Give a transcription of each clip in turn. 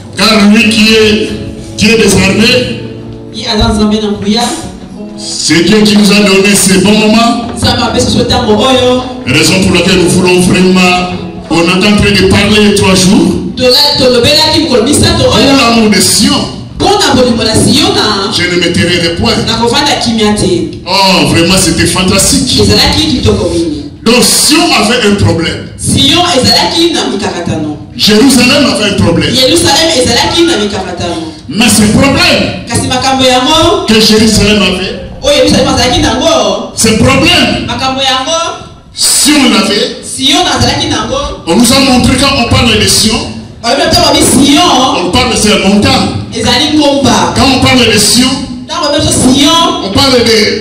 Car lui qui est Dieu des armées, c'est Dieu qui nous a donné ces bons moments. Raison pour laquelle nous voulons vraiment, on entend près de parler 3 jours. Pour l'amour de Sion, je ne me tairai point. Oh, vraiment, c'était fantastique. Donc, Sion avait un problème. Jérusalem avait un problème. Mais ce problème que Jérusalem avait, ce problème, si on l'avait, on nous a montré quand on parle de Sion, on parle de ces montagnes. Quand on parle de Sion, on parle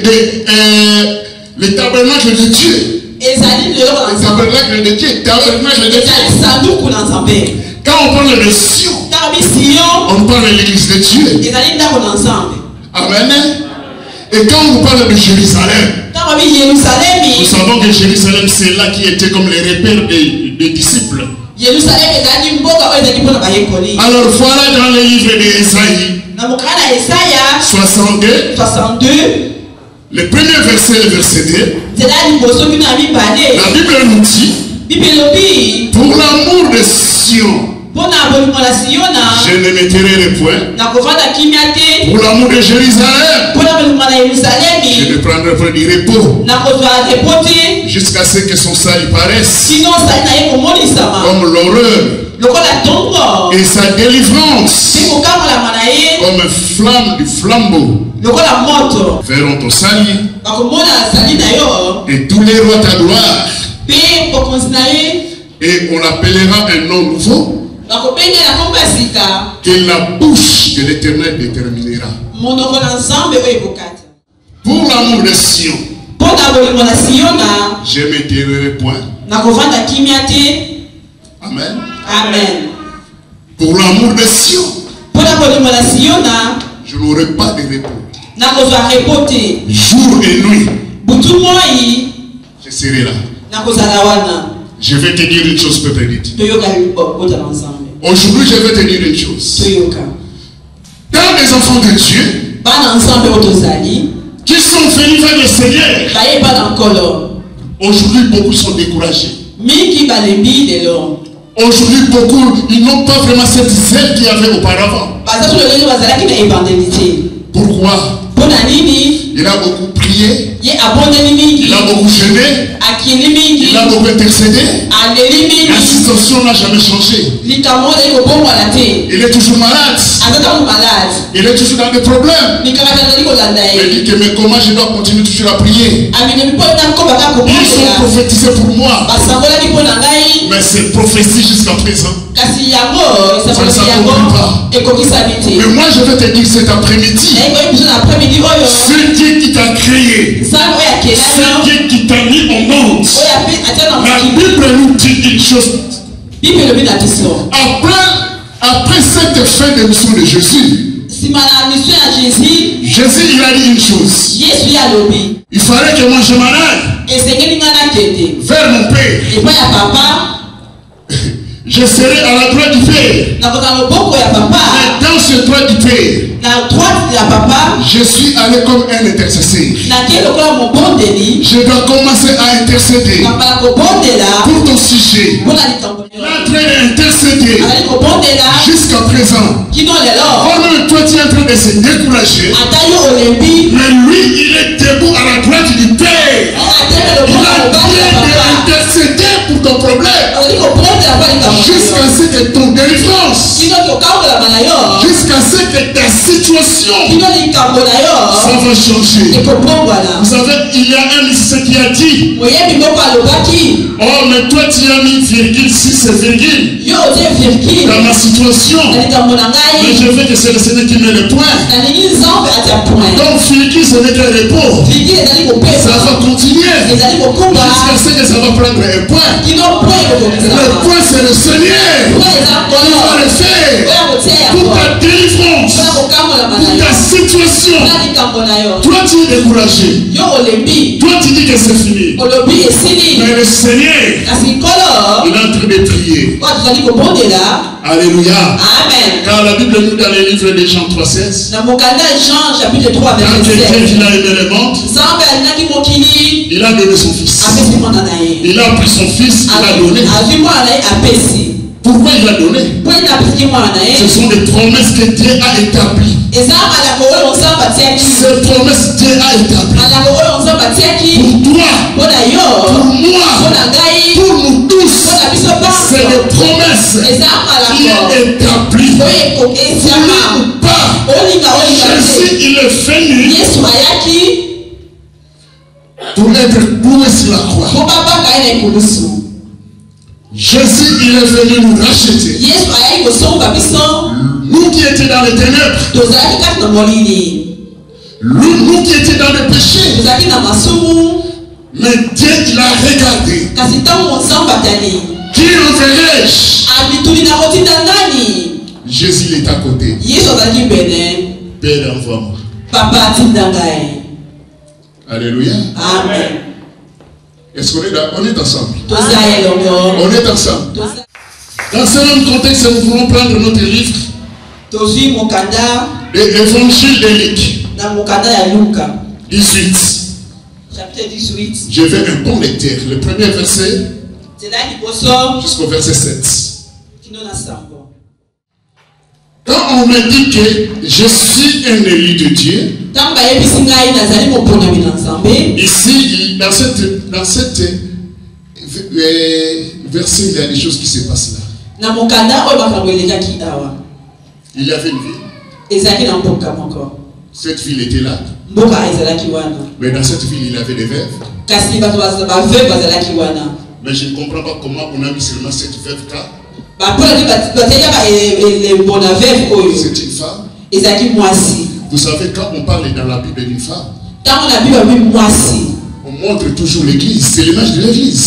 le tabernacle de Dieu. Le tabernacle de Dieu, tabernacle de Dieu. Quand on parle de Sion, on parle de l'église de Dieu. Amen. Et quand on parle de Jérusalem, nous savons que Jérusalem, c'est là qui était comme les repères des disciples. Alors voilà dans le livre d'Ésaïe 62, le premier verset, le verset 2, la Bible nous dit, pour l'amour de Sion, je ne me tairai point. Pour l'amour de Jérusalem, je ne prendrai point du repos jusqu'à ce que son salut paraisse comme l'horreur et sa délivrance comme flamme du flambeau verront ton salut et tous les rois ta gloire, et on appellera un nom nouveau que la bouche de l'Éternel déterminera. Pour l'amour de Sion, je ne me tairai point. Amen. Amen. Pour l'amour de Sion, je n'aurai pas de repos. Jour et nuit, je serai là. Je vais te dire une chose, peuple dit. Aujourd'hui, je vais te dire une chose. Dans les enfants de Dieu qui sont venus vers le Seigneur, aujourd'hui, beaucoup sont découragés. Aujourd'hui, beaucoup, ils n'ont pas vraiment cette zèle qu'il y avait auparavant. Pourquoi? Il a beaucoup prié, il a beaucoup jeûné, il a beaucoup intercédé. La situation n'a jamais changé. Il est toujours malade. Il est toujours dans des problèmes. Il dit que mais comment je dois continuer toujours à prier? Ils ont prophétisé pour moi, mais c'est prophétie jusqu'à présent. Ça ne s'accomplit pas. Mais moi je vais te dire cet après-midi, c'est Dieu qui t'a créé, c'est Dieu qui t'a mis au monde. La Bible nous dit une chose. Après cette fin de mission de Jésus, Jésus il a dit une chose. Il fallait que moi je m'en aille vers mon Père. Je serai à la droite du Père. Mais dans ce droit du Père, je suis allé comme un intercesseur. Je dois commencer à intercéder pour ton sujet. Il est en train d'intercéder jusqu'à présent. Pendant toi tu es en train de se décourager, mais lui il est debout à la droite du Père. Il a bien d'intercéder pour ton problème jusqu'à ce que ton délivrance, jusqu'à ce que ta situation, ça va changer. Vous savez, il y a un lycéen qui a dit, oh mais toi tu as mis virgule 6 virgule dans ma situation, mais je veux que c'est le Seigneur qui met le point. Donc virgule ce n'est qu'un repos, ça va continuer jusqu'à ce que ça va prendre un point. Le point c'est le Seigneur qui va le faire pour ta délivrance. délivrance, pour ta situation, toi tu es découragé. Toi tu dis que c'est fini. Mais le Seigneur, il est en train de prier. Alléluia. Amen. Car la Bible nous dans le livre de Jean 3,16. Quand quelqu'un qui l'a aimé le monde, il a donné son fils. Il a pris son fils, il a donné. Pourquoi il a donné? Ce sont des promesses que Dieu a établies. Ces promesses Dieu a établies. Pour toi, pour moi, pour nous tous, c'est des promesses qui est établi. Ou pas. Jésus, il est venu pour être cloué sur la croix. Jésus, il est venu nous racheter. Nous qui étions dans les ténèbres, nous qui étions dans le péché, mais Dieu il a regardé. Qui enverrai-je? Jésus il est à côté. Père, envoie-moi. Alléluia. Amen. Est-ce qu'on est ensemble? On est ensemble. Dans ce même contexte, nous voulons prendre notre livre. L'évangile de Luc. 18. Chapitre 18. Je vais un bon lecteur. Le premier verset jusqu'au verset 7. Quand on me dit que je suis un élu de Dieu, ici, dans cette verset, il y a des choses qui se passent là. Il y avait une ville. Cette ville était là. Mais dans cette ville, il y avait des veuves. Mais je ne comprends pas comment on a mis seulement cette veuve-là. C'est une femme. Vous savez, quand on parle dans la Bible d'une femme, on montre toujours l'église. C'est l'image de l'église.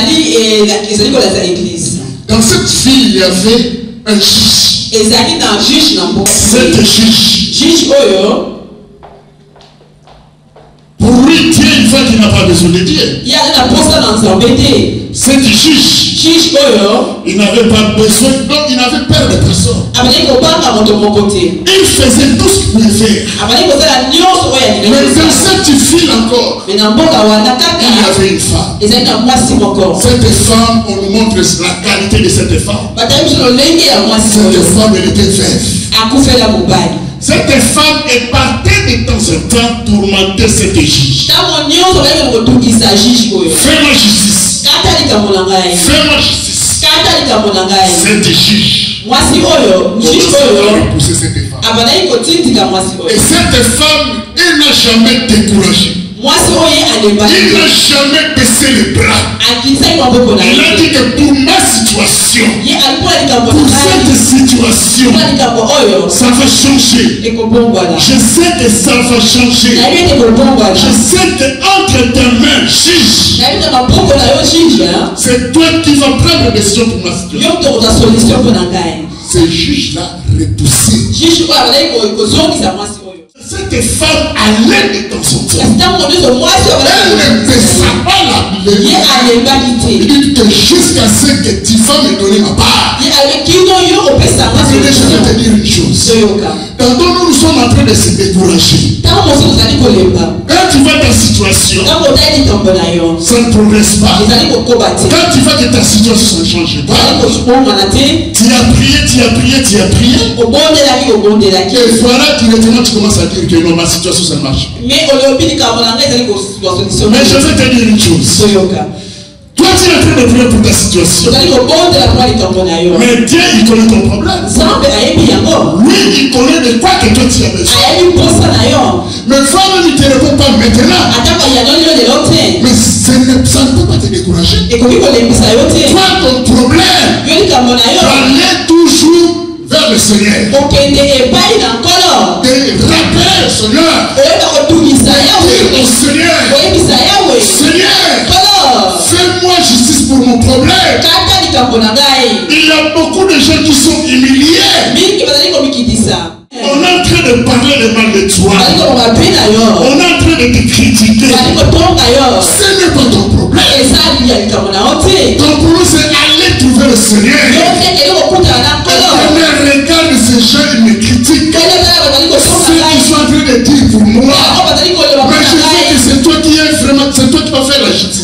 Dans cette ville, il y avait un juge. Cet juge, pour lui, Dieu, une fois qu'il n'a pas besoin de Dieu. Cet juge, il n'avait pas besoin, donc il n'avait peur de personne. Il faisait tout ce qu'il pouvait faire. Mais dans cette ville encore, il y avait une femme. Cette femme, on nous montre la qualité de cette femme. Cette femme, elle était veuve. Cette femme est partie de temps en temps tourmenter cet juge. Fais-moi justice. Fais-moi justice. Cet juge. On a repoussé cette femme. Et cette femme, elle n'a jamais découragé. Il n'a jamais baissé les bras. Il a dit que pour ma situation, pour cette situation, ça va changer. Je sais que ça va changer. Je sais que entre tes mains, juge, c'est toi qui vas prendre la décision pour ma situation. Ce juge-là repoussé. Cette femme allait de temps en temps. Elle ne baissa pas la lever. Il dit que jusqu'à ce que tu vas me donner ma part. Je vais te dire une chose. Tantôt nous sommes en train de se décourager. Quand tu vois ta situation, ça ne progresse pas. Quand tu vois que ta situation ne change pas, tu as prié. Et voilà que maintenant tu commences à dire que non, ma situation ça ne marche pas. Mais je vais te dire une chose. Toi, tu es en train de prier pour ta situation. Mais Dieu, il connaît ton problème. Lui, il connaît de quoi que toi tu as besoin. Mais femme, il ne te répond pas maintenant. Mais ça ne peut pas te décourager. Toi, ton problème, allez toujours vers le Seigneur. De rappeler le Seigneur. Dire au Seigneur, Seigneur, fais-moi justice pour mon problème. Il y a beaucoup de gens qui sont humiliés. On a train de parler le mal de toi. On est en train de te critiquer. Ce n'est pas ton problème. Ton problème c'est aller trouver le Seigneur. Regarde ces gens, ils me critiquent. Ce qu'ils sont en train de dire pour moi. Mais je sais que c'est toi qui es vraiment, c'est toi qui vas faire la justice.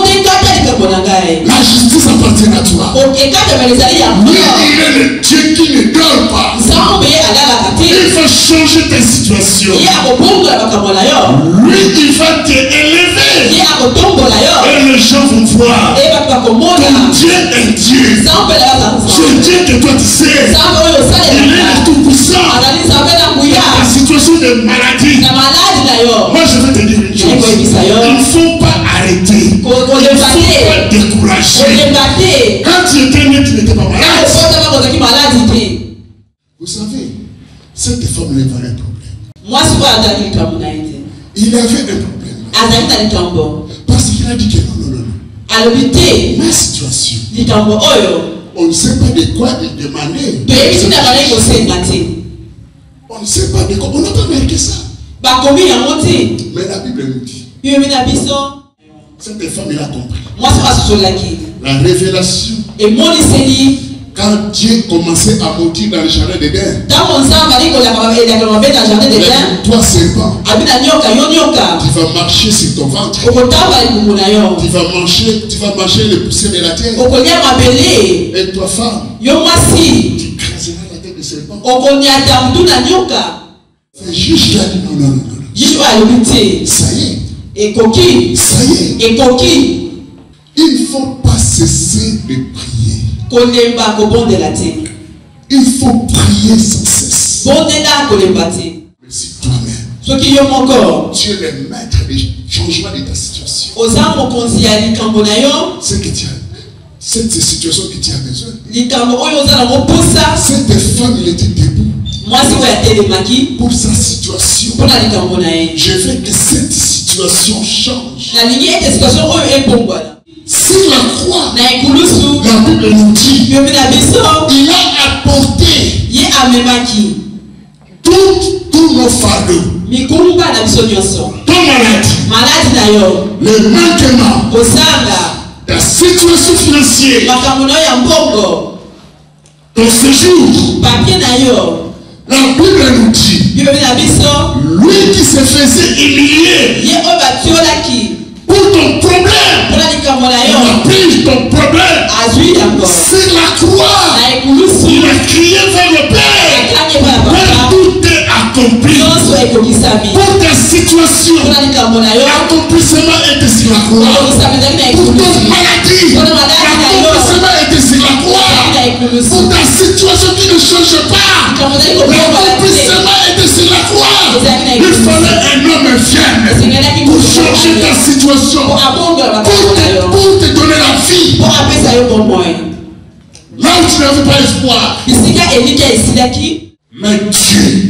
La justice appartient à toi. Lui, il est le Dieu qui ne dort pas. Il va changer ta situation. Lui, il va t'élever. Et les gens vont voir. Ton Dieu est Dieu. C'est Dieu que toi tu sais. Il est le tout-puissant. Ta situation de maladie. Moi, je vais te dire une chose. Il ne faut pas arrêter. Il ne faut pas décourager. Quand tu étais né, tu n'étais pas malade. Vous savez, cette femme avait un problème. Il avait un problème. Parce qu'il a dit que non. Ma situation. On ne sait pas de quoi il demandait. On ne sait pas de quoi. On n'a pas marqué ça. Mais la Bible nous dit. Cette femme, il a compris. La révélation. Quand Dieu commençait à monter dans le jardin d'Éden. Toi, serpent. Tu vas marcher sur ton ventre. Tu vas manger le poussière de la terre. Et toi, femme. Tu écraseras la tête de serpent. C'est juste là. Non. Ça y est. Ça y est. Il ne faut pas cesser de prier. Il faut prier sans cesse. Mais si toi-même, tu es le maître du changement de ta situation. C'est que tu as. Cette situation que tu as besoin. Cette femme, il était debout. Pour sa situation. Je veux que cette situation change. Sur la croix, la Bible nous dit, il a apporté tous nos fardeaux. Ton maladie, le manquement, ta situation financière, ton séjour. La Bible nous dit, lui qui se faisait humilier pour ton problème, il a pris ton problème sur la croix. Il a crié vers le Père. Tout est accompli. Pour ta situation, l'accomplissement était sur la croix. Pour ton maladie, l'accomplissement était sur la croix. Pour ta situation qui ne change pas, l'accomplissement était sur la croix. Il fallait un homme ferme pour changer ta situation, pour te donner la vie. Là où tu n'avais pas espoir. Mais Dieu,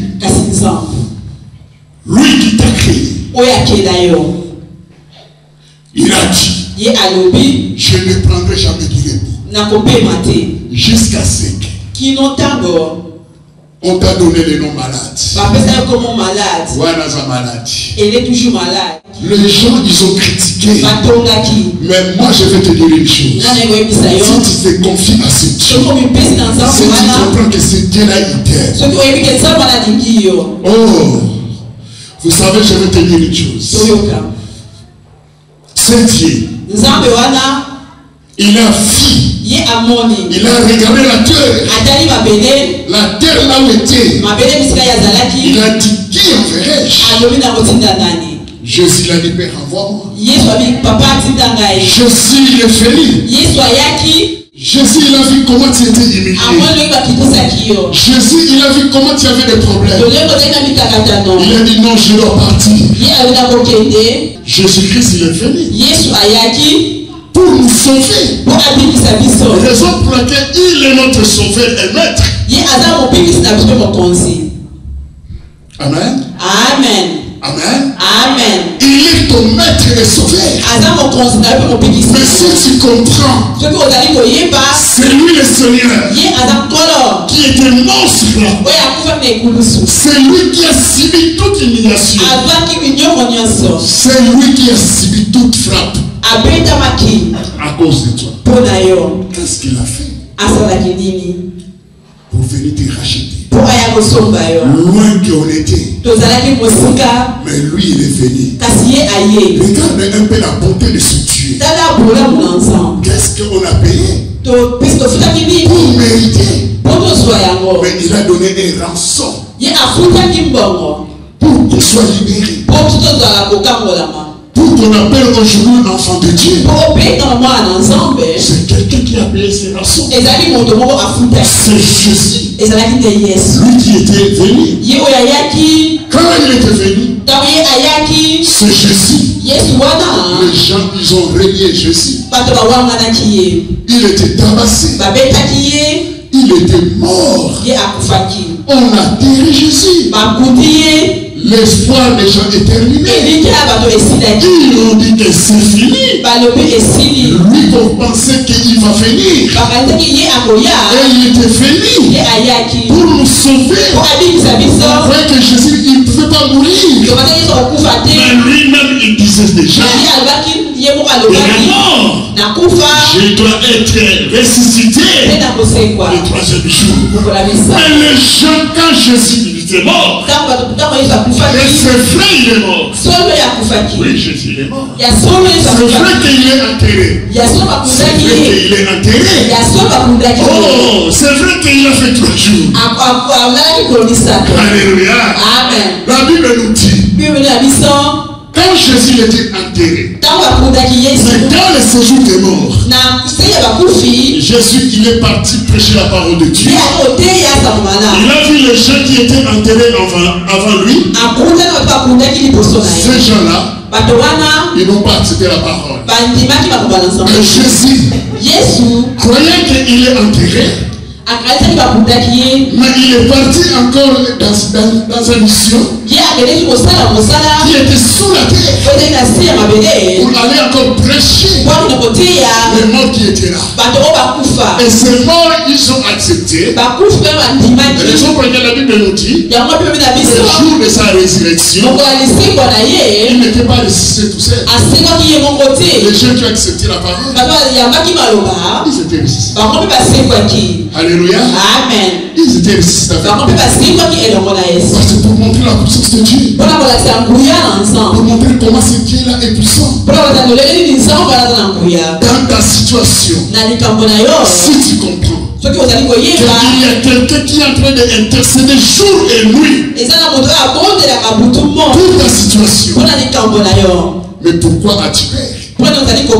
lui qui t'a créé, il a dit, je ne prendrai jamais de repos jusqu'à ce que on t'a donné le nom malade. Elle est toujours malade. Les gens, ils ont critiqué. Mais moi, je vais te dire une chose. Si tu te confies à ce Dieu, si tu comprends que ce Dieu-là, il t'aime. Oh, vous savez, je vais te dire une chose. Ce Dieu, il a vu. Il a regardé la terre. La terre là où était. Il a dit, qui enverrai-je? Jésus l'a dit, Père, envoie-moi. Jésus, il est venu. Jésus, il a vu comment tu étais humilié. Jésus, il a vu comment tu avais des problèmes. Il a dit, non, je dois partir. Jésus-Christ, il est venu pour nous sauver. Raison pour laquelle il est notre sauveur et maître. Amen. Amen. Amen. Amen. Il est ton maître et sauveur. Mais si tu comprends, c'est lui le Seigneur qui était monstre C'est lui qui a subi toute humiliation. C'est lui qui a subi toute frappe. À cause de toi. Qu'est-ce qu'il a fait pour venir te racheter? Loin qu'on était. Mais lui il est venu. Regarde un peu la bonté de ce Dieu. Qu'est-ce qu'on a payé pour mériter? Mais il a donné un rançon pour qu'on soit libéré. Pour qu'on appelle aujourd'hui un enfant de Dieu. C'est quelqu'un qui a payé ses rançons. C'est Jésus. Lui qui était venu. Quand il était venu, c'est Jésus. Les gens, ils ont renié Jésus. Il était tabassé. Il était mort. On a terré Jésus. L'espoir des gens est terminé. Ils ont dit que c'est fini. Lui qu'on pensait qu'il va venir. Et il était venu pour nous sauver. On croyait que Jésus il ne pouvait pas mourir. Mais lui-même il disait déjà, il est mort. Je dois être ressuscité le troisième jour. Mais les gens, quand Jésus était mort, et c'est vrai il est mort. Oui, Jésus il est mort. C'est vrai qu'il est enterré. C'est vrai qu'il est enterré. Oh, c'est vrai qu'il a fait 3 jours. Alléluia. La Bible nous dit, quand Jésus était enterré, c'est dans le séjour des morts, Jésus il est parti prêcher la parole de Dieu. Il a vu les gens qui étaient enterrés avant lui. Ces gens-là, ils n'ont pas accepté la parole. Mais Jésus, croyant qu'il est enterré, mais il est parti encore dans sa mission qui était sous la terre pour aller encore prêcher les morts qui étaient là. Et ces morts, ils ont accepté. Et les gens pour lesquels la Bible nous dit, le jour de sa résurrection, il n'était pas ressuscité tout seul. Les gens qui ont accepté la parole, ils étaient ressuscités. Alléluia. Amen. Ils étaient ressuscités. C'est pour montrer la puissance de Dieu. Pour montrer comment ce Dieu-là est puissant. Dans ta situation, si tu comprends qu'il y a quelqu'un qui est en train d'intercéder jour et nuit pour ta situation. Mais pourquoi as-tu peur?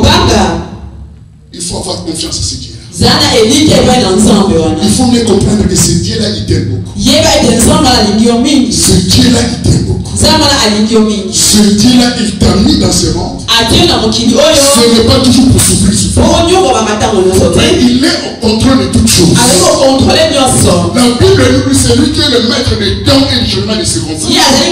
Il faut avoir confiance en ce Dieu. Il faut mieux comprendre que ce Dieu-là, il t'aime beaucoup. Ce Dieu-là, il t'aime beaucoup. Ce Dieu-là, il t'a mis dans ce monde. Ce n'est pas toujours pour souffrir. Mais il est au contrôle de toutes choses. La Bible nous dit c'est lui qui est le maître des temps et du chemin de circonstances.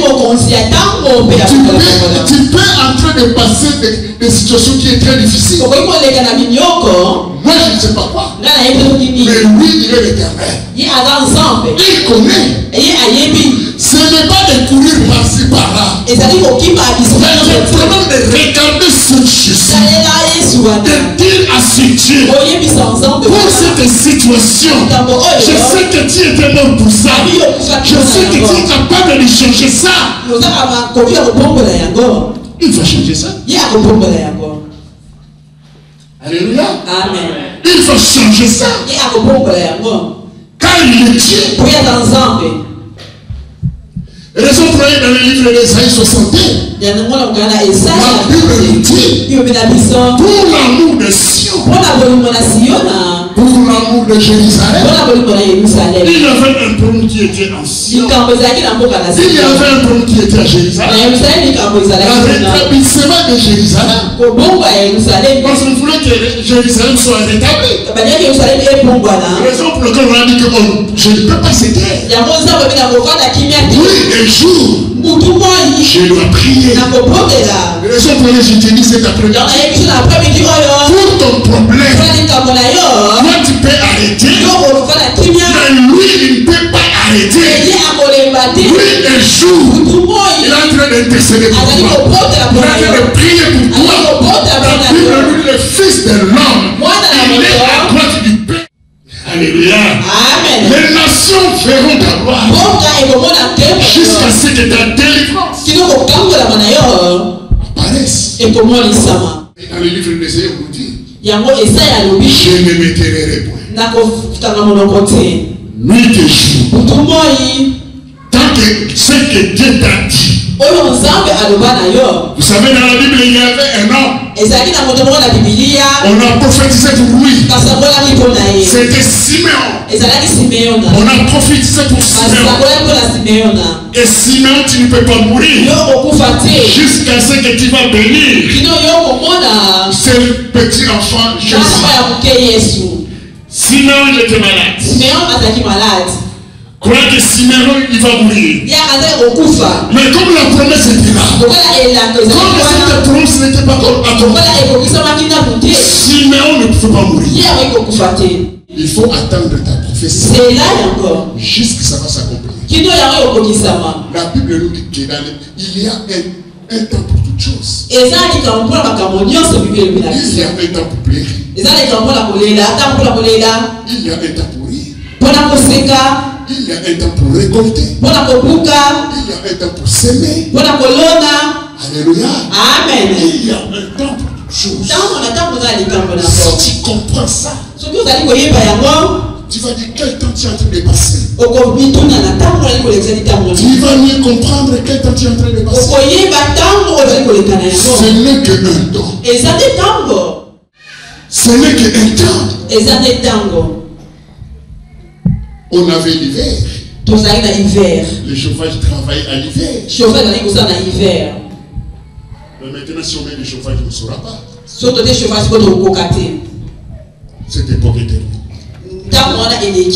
Tu peux en train de passer des situations qui sont très difficiles. Moi je ne sais pas quoi. Mais lui il est l'éternel. Il connaît. Ce n'est pas de courir par-ci par-là. Mais le problème de regarder ce Jésus, de dire à ce Dieu, pour cette situation, je sais que tu étais mort pour ça. Je sais que tu es capable de changer ça. Il va changer ça. Alléluia. Amen. Il va changer ça. Car il est Dieu. Raison pour laquelle dans le livre d'Ésaïe 61, la Bible nous dit, pour l'amour de Sion, pour l'amour de Jérusalem, il y avait un trône qui était en Sion. Il y avait un trône qui était à Jérusalem. L'établissement de Jérusalem. Parce qu'on voulait que Jérusalem soit rétabli. Raison pour laquelle on a dit que je ne peux pas céder. Oui, un jour, je dois prier. Raison pour laquelle je te dis cet après-midi. Pour ton problème, toi tu peux arrêter. Mais lui, il ne peut pas arrêter. un jour, il est en train d'intercéder pour toi. Il est en train de prier pour toi. La Bible nous dit le Fils de l'homme. Il est à droite du Père. Alléluia. Amen. Les nations feront ta gloire jusqu'à ce que ta délivrance apparaisse. Dans le livre d'Ésaïe, on nous dit, je ne m'éteinerai point. Nuit et jour. Tant que ce que Dieu t'a dit. Vous savez, dans la Bible, il y avait un homme. On a prophétisé pour lui. C'était Siméon. On a prophétisé pour Siméon. Et Siméon, tu ne peux pas mourir jusqu'à ce que tu vas bénir ce petit enfant Jésus. Siméon, il était malade. Crois que Siméon, il va mourir. Mais comme la promesse était là, comme cette promesse n'était pas accomplie, Siméon ne pouvait pas mourir. Il faut attendre ta prophétie. Jusqu'à ce que ça va s'accomplir. La Bible nous dit qu'il y a un temps pour toutes choses. Il y a un temps pour pleurer. Il y a un temps pour rire. Il y a un temps pour récolter. Il y a un temps pour s'aimer. Alléluia. Amen. Il y a un temps pour toutes choses. Si tu comprends ça, tu vas dire quel temps tu es en train de passer. Tu vas mieux comprendre quel temps tu es en train de passer. Ce n'est qu'un temps. Ce n'est qu'un temps. On avait l'hiver. Le chauffage travaille à l'hiver. Mais maintenant, si on met le chauffage, on ne saura pas. Cette époque est terminée.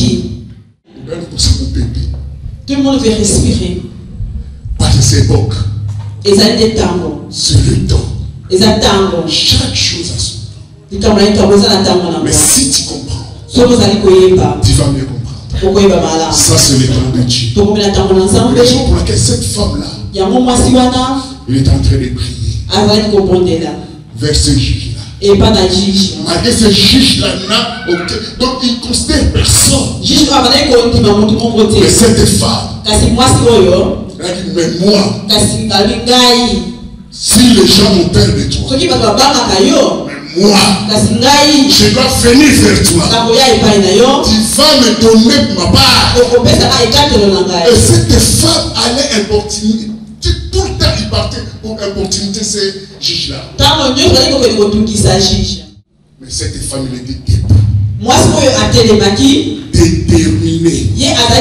Tout le monde veut respirer. Pas de cette époque. C'est le temps. Chaque chose a son temps. Mais si tu comprends, tu vas mieux comprendre. Ça, c'est le temps de Dieu. La raison pour laquelle cette femme-là, il est en train de prier vers ce juge-là. Malgré ce juge-là, donc il ne considère personne. Mais cette femme, elle dit, mais moi, si les gens ont peur de toi, mais moi, je dois venir vers toi. Tu vas me donner ma part. Et cette femme allait importuner. Tout le temps, il partait pour importunité ces juges-là. Mais cette femme, elle était debout. Déterminée.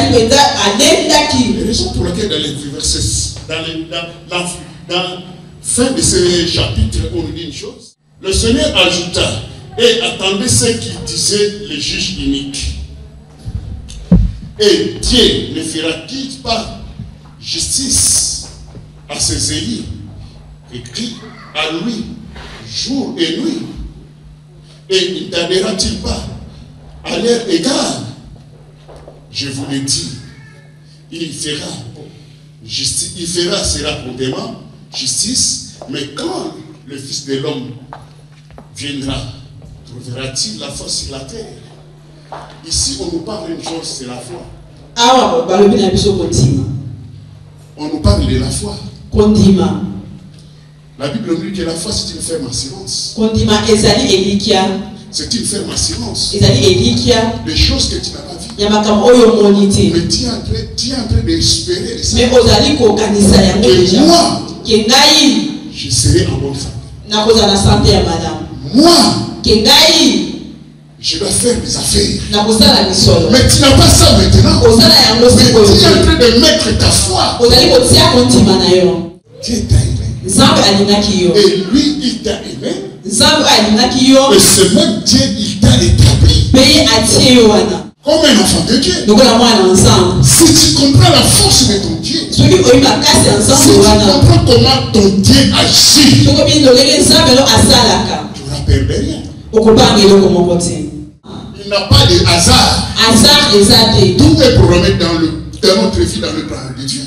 La raison pour laquelle dans les versets, dans la fin de ce chapitre, on nous dit une chose. Le Seigneur ajouta et attendait ce qu'il disait le juge unique. Et Dieu ne fera-t-il pas justice à ses élus, écrit à lui jour et nuit, et ne tardera-t-il pas à leur égard? Je vous le dis, il fera justice, il fera certainement justice, mais quand le Fils de l'homme viendra, trouvera-t-il la foi sur la terre? Ici, on nous parle d'une chose, c'est la foi. On nous parle de la foi. La Bible nous dit que la foi, c'est une ferme assurance. C'est une ferme assurance. Des choses que tu n'as pas vues. Mais tu es en train d'espérer ça. Que moi, je serai en bonne santé. Moi, je dois faire des affaires. Mais tu n'as pas ça maintenant. Mais tu es en train de mettre ta foi. Dieu t'a aimé. Et lui, il t'a aimé. Et ce même Dieu, il t'a établi comme un enfant de Dieu. Si tu comprends la force de ton Dieu, si tu comprends comment ton Dieu agit, tu n'auras peur de rien. Il n'a pas de hasard. Tout est programmé dans le dans notre vie dans le plan de Dieu.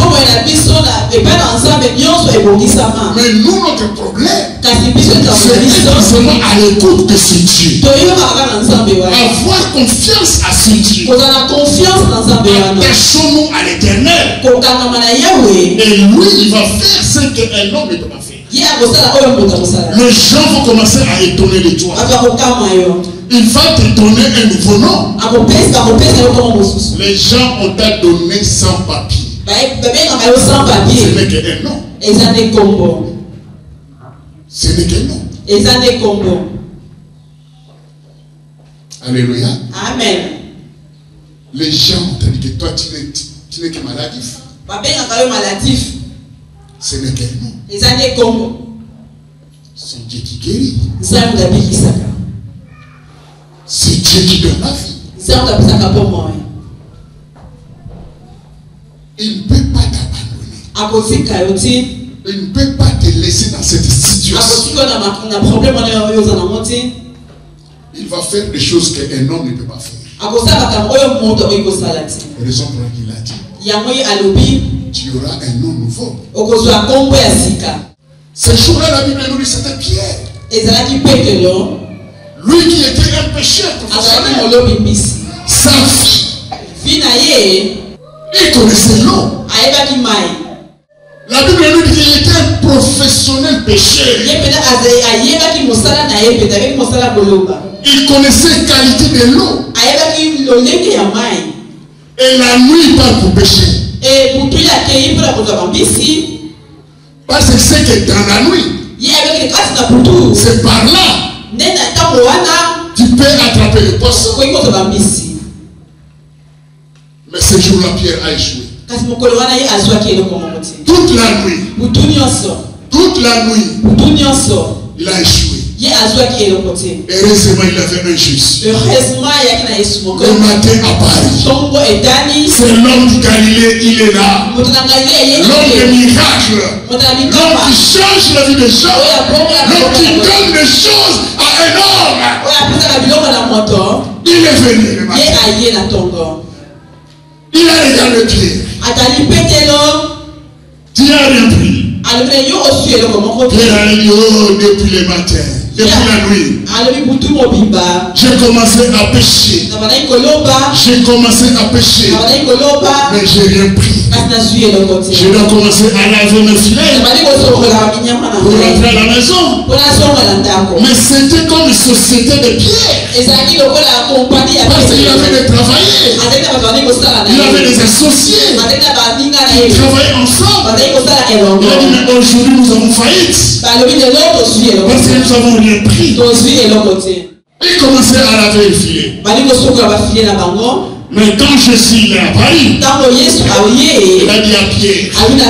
Mais nous, notre problème, c'est être seulement à l'écoute de ce Dieu. Avoir confiance à ce Dieu. Attachons-nous à l'Éternel. Et lui, il va faire ce qu'un homme ne peut pas faire. Les gens vont commencer à étonner de toi. Il va te donner un nouveau nom. Les gens ont donné sans papier. Ce n'est qu'un nom. Ce n'est qu'un nom. Alléluia. Amen. Les gens ont dit que toi tu n'es que maladif. Ce n'est qu'un nom. C'est Dieu qui guérit. C'est Dieu qui donne la vie. Il ne peut pas t'abandonner. Il ne peut pas te laisser dans cette situation. Il va faire des choses qu'un homme ne peut pas faire. Raison pour laquelle il a dit, tu auras un nom nouveau. Ce jour-là, la Bible nous dit c'était Pierre. Lui qui était un pécheur professionnel. Sa fille, il connaissait l'eau. La Bible nous dit qu'il était un professionnel pécheur. Il connaissait la qualité de l'eau. Et la nuit, il part pour pécher. Parce que c'est que dans la nuit, c'est par là, tu peux attraper le poisson. Mais ce jour-là, Pierre a échoué. Toute la nuit. Toute la nuit. Il a échoué. Heureusement, il avait un juste. Le matin à Paris. C'est l'homme du Galilée, il est là. L'homme des miracles. L'homme qui change la vie des gens. L'homme qui donne des choses à un homme. Il est venu le matin. Il a regardé Pierre. Tu n'as rien pris. Pierre a dit, oh, depuis le matin. Depuis la nuit, j'ai commencé à pécher. J'ai commencé à pécher. Mais j'ai rien pris. Je dois commencer à laver mes filets pour rentrer à la maison. Mais c'était comme une société de Pierre. Parce qu'il avait des travailleurs. Il avait des associés. Ils travaillaient ensemble. Il a dit, mais aujourd'hui nous avons faillite. Parce que nous avons rien pris. Il commençait à laver le filet. Mais quand Jésus est à Paris, il a dit à Pierre,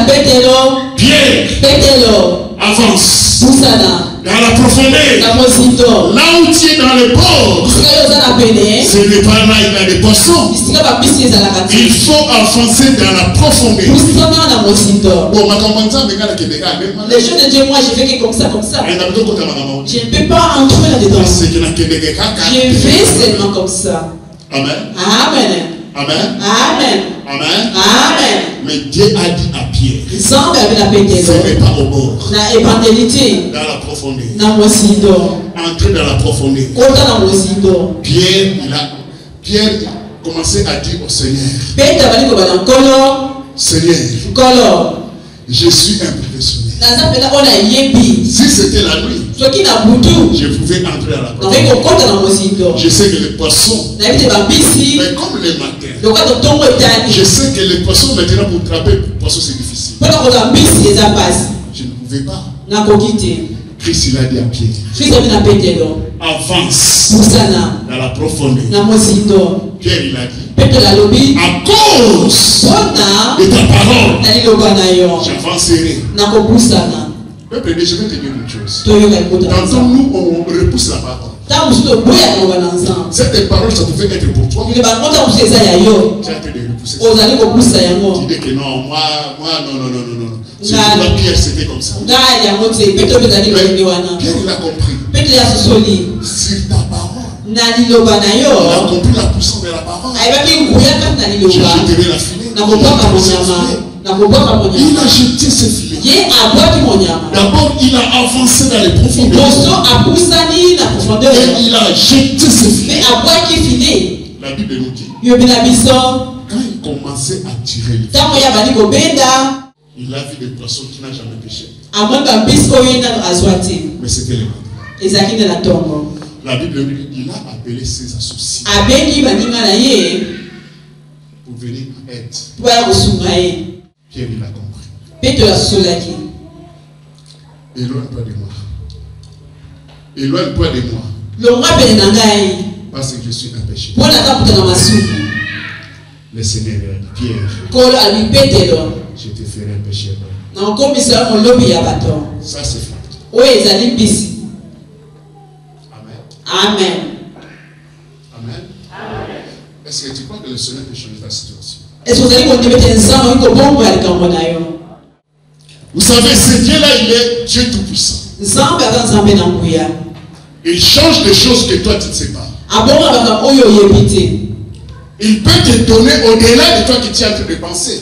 Pierre, avance dans la profondeur. Là où tu es dans le port, ce n'est pas là il y a des poissons. Il faut avancer dans la profondeur. Bon, les choses de Dieu, moi je fais que comme ça. Je ne peux pas entrer là-dedans. Je fais seulement comme ça. Amen. Amen. Amen. Amen. Amen. Amen. Mais Dieu a dit à Pierre, ce n'est pas au bord. Dans la profondeur. Entrer dans la profondeur. Pierre commençait à dire au Seigneur, Seigneur, je suis un professionnel. Si c'était la nuit, je pouvais entrer à la profondeur. Je sais que les poissons, mais comme le matin, je sais que les poissons maintenant pour attraper les poissons c'est difficile. Je ne pouvais pas. Christ il a dit à Pierre, avance dans la profondeur. Pierre il a dit, à cause de ta parole, j'avancerai. Peuple, je vais te dire une chose. Tantôt nous on repousse la parole. Cette parole ça pouvait être pour toi. Tu as été de repousser. Tu dis que non, moi non. C'est pourquoi Pierre c'était comme ça. Pierre il a compris. Sur ta parole, Il a compris la puissance de la parole. Je t'aimerai la filer. Il a jeté ses filets. D'abord, il a avancé dans les profondeurs. Et il a jeté ses filets. La Bible nous dit, quand il commençait à tirer les filets, il a vu des poissons qui n'ont jamais pêché. Mais c'était les mains. La Bible nous dit, il a appelé ses associés pour venir en aide. Pierre, il a compris. Éloigne-toi de moi. Éloigne-toi de moi. Parce que je suis un pécheur. Le Seigneur lui a dit, Pierre, je te ferai un pécheur. Ça c'est fait. Amen. Amen. Est-ce que tu crois que le Seigneur peut changer ta situation? Vous savez, ce Dieu-là, il est Dieu tout-puissant. Il change des choses que toi tu ne sais pas. Il peut te donner au-delà de toi que tu es en train de penser.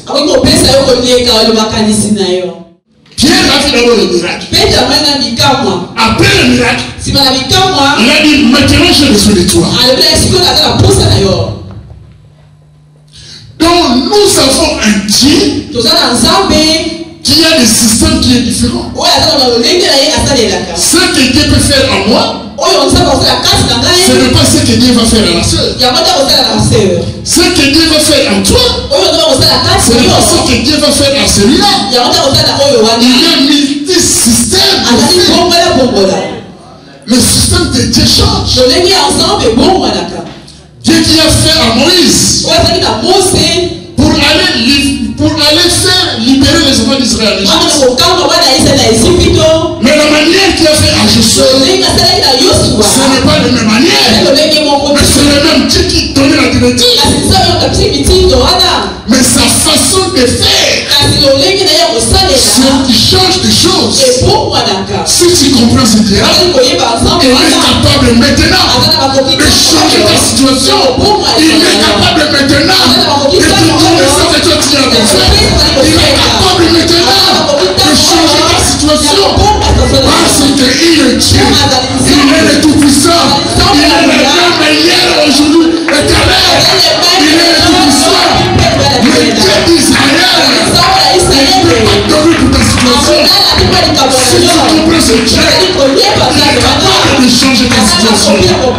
Pierre a fait d'abord le miracle. Après le miracle, il a dit maintenant je suis de toi. Donc nous avons un Dieu qui a des systèmes qui est différent. Ce que Dieu peut faire en moi, ce n'est pas ce que Dieu va faire à la sœur. Ce que Dieu va faire en toi, ce n'est pas ce que Dieu va faire à celui-là. Il y a multi-système. Le système de Dieu change. Dieu qui a fait à Moïse pour aller faire libérer les enfants d'Israël. Mais la manière qu'il a fait à Josué, ce n'est pas la même manière. Mais c'est le même Dieu qui donnait la directive. Mais sa façon de faire, il change des choses. Si tu comprends ce Dieu, il est capable maintenant de changer ta situation. Il est capable maintenant de te donner ça que toi tu as besoin. Il est capable maintenant de changer ta situation. Parce qu'il est Dieu. Il est le tout-puissant. Il est le même hier, aujourd'hui, éternel. Il est le tout-puissant. Le Dieu d'Israël. Il peut pas donner pour ta situation. Si tu comprends ce Dieu, il est capable de changer ta situation.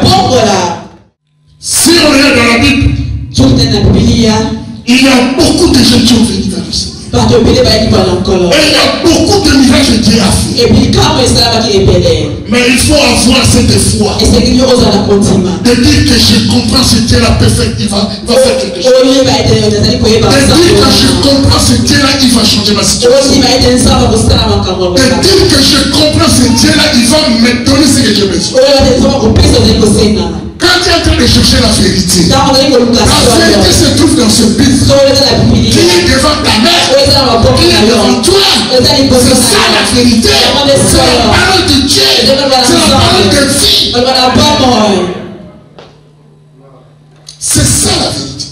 Si on regarde dans la Bible, il y a beaucoup de gens qui ont venu vers le Seigneur. Et il y a beaucoup de miracles que Dieu a fait. Mais il faut avoir cette foi. De dire que je comprends ce Dieu-là parfait, il va faire quelque chose. De dire que je comprends ce Dieu-là, il va changer ma situation. De dire que je comprends ce Dieu-là, il va me donner ce que j'ai besoin. Quand tu es en train de chercher la vérité, la vérité se trouve dans ce Bible qui est devant ta mère, qui est devant toi. C'est ça la vérité. C'est la parole de Dieu. C'est la parole de vie. C'est ça la vérité.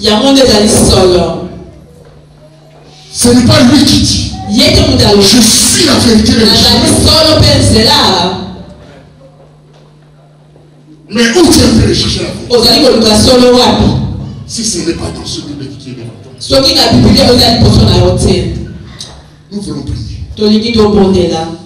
Ce n'est pas lui qui dit. Je suis la vérité de Dieu. Mais où tu es en train de chercher la vérité? Si ce n'est pas dans ce Bible qui est devant toi. Nous voulons prier.